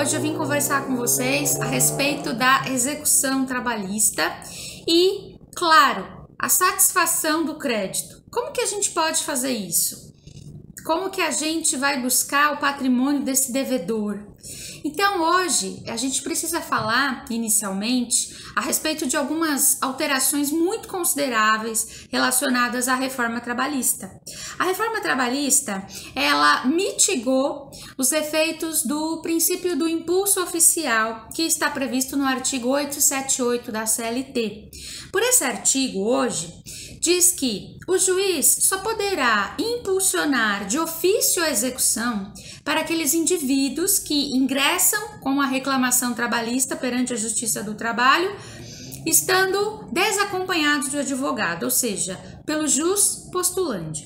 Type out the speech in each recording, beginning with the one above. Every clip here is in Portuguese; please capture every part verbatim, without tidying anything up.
Hoje eu vim conversar com vocês a respeito da execução trabalhista e, claro, a satisfação do crédito. Como que a gente pode fazer isso? Como que a gente vai buscar o patrimônio desse devedor? Então, hoje, a gente precisa falar, inicialmente, a respeito de algumas alterações muito consideráveis relacionadas à reforma trabalhista. A reforma trabalhista, ela mitigou os efeitos do princípio do impulso oficial, que está previsto no artigo oitocentos e setenta e oito da C L T. Por esse artigo, hoje, diz que o juiz só poderá impulsionar de ofício a execução para aqueles indivíduos que ingressam com a reclamação trabalhista perante a Justiça do Trabalho, estando desacompanhados de advogado, ou seja, pelo jus postulante.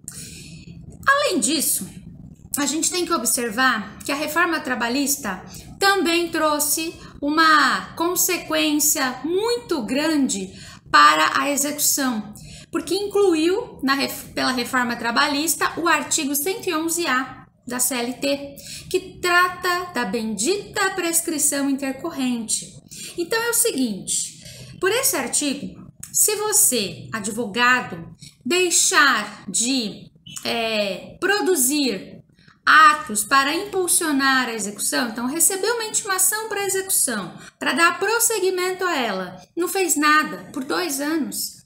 Além disso, a gente tem que observar que a reforma trabalhista também trouxe uma consequência muito grande para a execução, porque incluiu na, pela reforma trabalhista o artigo cento e onze A da C L T, que trata da bendita prescrição intercorrente. Então é o seguinte, por esse artigo, se você, advogado, deixar de é, produzir atos para impulsionar a execução, então recebeu uma intimação para execução, para dar prosseguimento a ela, não fez nada por dois anos,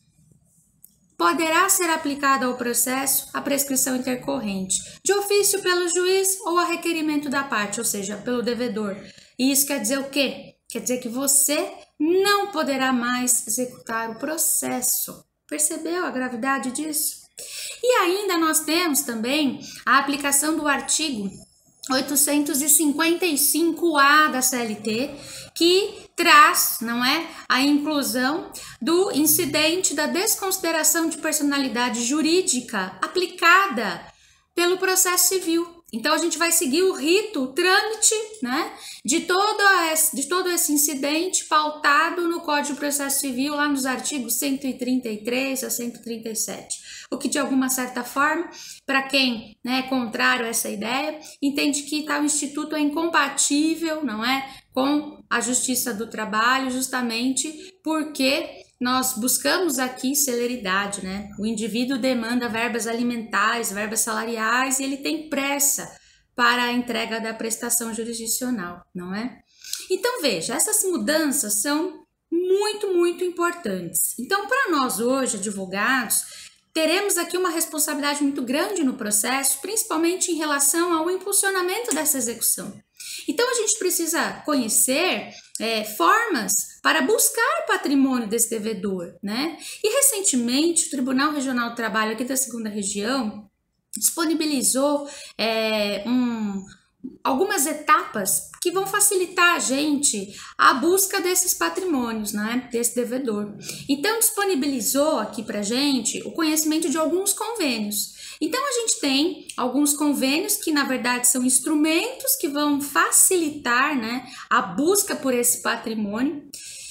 poderá ser aplicada ao processo a prescrição intercorrente, de ofício pelo juiz ou a requerimento da parte, ou seja, pelo devedor. E isso quer dizer o quê? Quer dizer que você não poderá mais executar o processo. Percebeu a gravidade disso? E ainda nós temos também a aplicação do artigo oitocentos e cinquenta e cinco A da C L T, que traz, não é, a inclusão do incidente da desconsideração de personalidade jurídica aplicada pelo processo civil. Então a gente vai seguir o rito, o trâmite, né, de todo esse, de todo esse incidente pautado no Código de Processo Civil, lá nos artigos cento e trinta e três a cento e trinta e sete. O que, de alguma certa forma, para quem né, é contrário a essa ideia, entende que tal instituto é incompatível, não é, com a Justiça do Trabalho, justamente porque nós buscamos aqui celeridade, né? O indivíduo demanda verbas alimentares, verbas salariais e ele tem pressa para a entrega da prestação jurisdicional, não é? Então, veja, essas mudanças são muito, muito importantes. Então, para nós hoje, advogados, teremos aqui uma responsabilidade muito grande no processo, principalmente em relação ao impulsionamento dessa execução. Então, a gente precisa conhecer é, formas para buscar patrimônio desse devedor, né? E, recentemente, o Tribunal Regional do Trabalho aqui da segunda Região disponibilizou é, um, algumas etapas que vão facilitar a gente a busca desses patrimônios, né, desse devedor. Então, disponibilizou aqui pra gente o conhecimento de alguns convênios. Então, a gente tem alguns convênios que, na verdade, são instrumentos que vão facilitar, né, a busca por esse patrimônio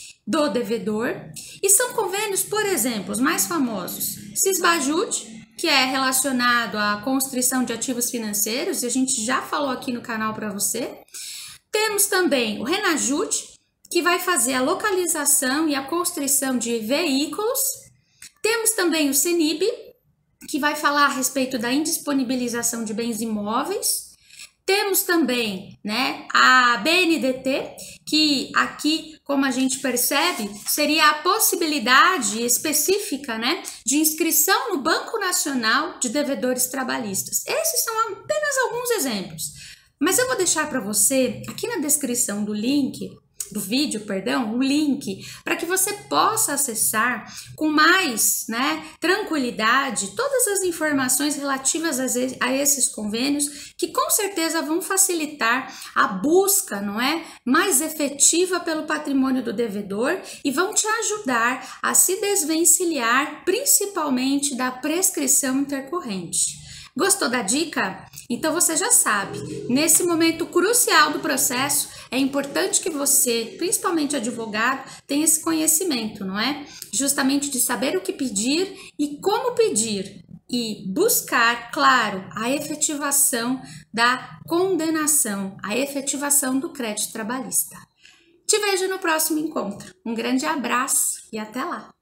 do devedor. E são convênios, por exemplo, os mais famosos, Sisbajut, que é relacionado à constrição de ativos financeiros, e a gente já falou aqui no canal para você. Temos também o Renajut, que vai fazer a localização e a constrição de veículos. Temos também o Cenib, que vai falar a respeito da indisponibilização de bens imóveis. Temos também né, a B N D T, que aqui, como a gente percebe, seria a possibilidade específica né, de inscrição no Banco Nacional de Devedores Trabalhistas. Esses são apenas alguns exemplos. Mas eu vou deixar para você, aqui na descrição do link, do vídeo, perdão, o link para que você possa acessar com mais né, tranquilidade todas as informações relativas a esses convênios que com certeza vão facilitar a busca, não é, mais efetiva pelo patrimônio do devedor e vão te ajudar a se desvencilhar principalmente da prescrição intercorrente. Gostou da dica? Então você já sabe, nesse momento crucial do processo, é importante que você, principalmente advogado, tenha esse conhecimento, não é? Justamente de saber o que pedir e como pedir. e buscar, claro, a efetivação da condenação, a efetivação do crédito trabalhista. Te vejo no próximo encontro. Um grande abraço e até lá!